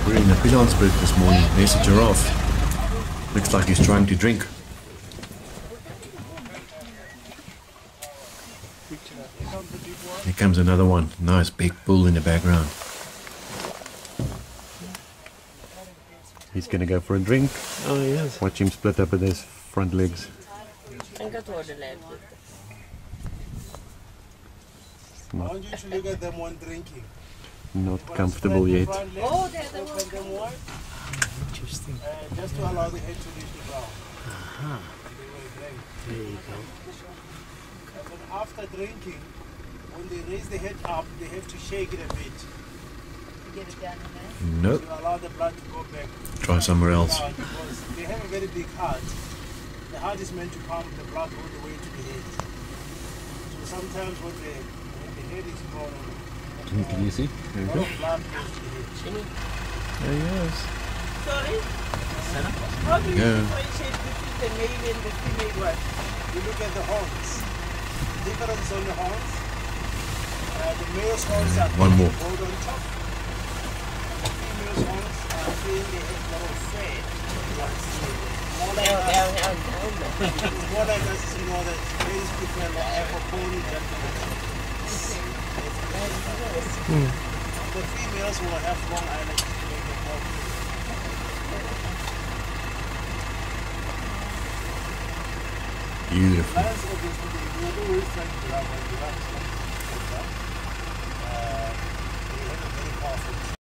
We're in a Bilansburg this morning. There's a giraffe. Looks like he's trying to drink. Here comes another one. Nice big bull in the background. He's gonna go for a drink. Oh yes. Watch him split up with his front legs. I want you to look at them one drinking. Not comfortable yet. Oh, there's the one. Interesting. Just to allow the head to reach the ground. Aha. There you go. And then after drinking, when they raise the head up, they have to shake it a bit. Get it down in there. Nope. To allow the blood to go back. Try somewhere else. Because they have a very big heart. The heart is meant to pump the blood all the way to the head. So sometimes when the head is gone, Can you see? There we go. blood goes to the head. There he is. Sorry? How do you Yeah. differentiate between the male and the female one? You look at the horns. Difference on the horns. The male's horns are One more. hold on top. The female's horns are being the head more fat. More like us, you know, that ladies prefer the apple pony gentlemen. The females will have long eyelashes to make them more pretty. Beautiful. Lions obviously they will always try to grab when you have some. They have a very powerful